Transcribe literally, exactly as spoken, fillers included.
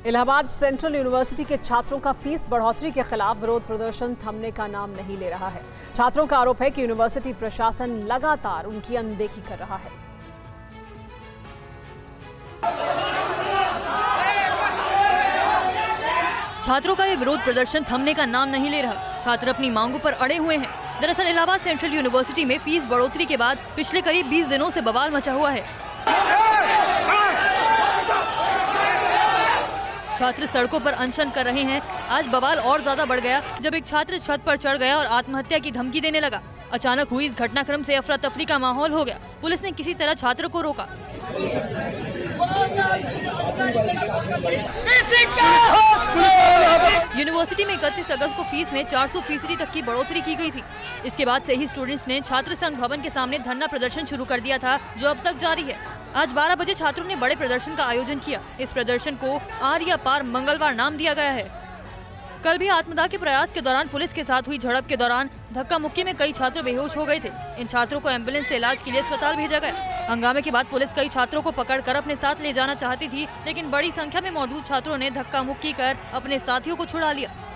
Allahabad central university के छात्रों का फीस बढ़ोतरी के खिलाफ विरोध प्रदर्शन थमने का नाम नहीं ले रहा है। छात्रों का आरोप है कि यूनिवर्सिटी प्रशासन लगातार उनकी अनदेखी कर रहा है। छात्रों का ये विरोध प्रदर्शन थमने का नाम नहीं ले रहा। छात्र अपनी मांगों पर अड़े हुए हैं। दरअसल इलाहाबाद सेंट्रल यूनिवर्सिटी में फीस बढ़ोतरी के बाद पिछले करीब बीस दिनों से बवाल मचा हुआ है। छात्र सड़कों पर अनशन कर रहे हैं। आज बवाल और ज्यादा बढ़ गया जब एक छात्र छत पर चढ़ गया और आत्महत्या की धमकी देने लगा। अचानक हुई इस घटनाक्रम से अफरा तफरी का माहौल हो गया। पुलिस ने किसी तरह छात्र को रोका। यूनिवर्सिटी में इकतीस अगस्त को फीस में चार सौ फीसदी तक की बढ़ोतरी की गई थी। इसके बाद से ही स्टूडेंट्स ने छात्र संघ भवन के सामने धरना प्रदर्शन शुरू कर दिया था, जो अब तक जारी है। आज बारह बजे छात्रों ने बड़े प्रदर्शन का आयोजन किया। इस प्रदर्शन को आर या पार मंगलवार नाम दिया गया है। कल भी आत्मदाह के प्रयास के दौरान पुलिस के साथ हुई झड़प के दौरान धक्का मुक्की में कई छात्र बेहोश हो गए थे। इन छात्रों को एम्बुलेंस से इलाज के लिए अस्पताल भेजा गया। हंगामे के बाद पुलिस कई छात्रों को पकड़कर अपने साथ ले जाना चाहती थी, लेकिन बड़ी संख्या में मौजूद छात्रों ने धक्का मुक्की कर अपने साथियों को छुड़ा लिया।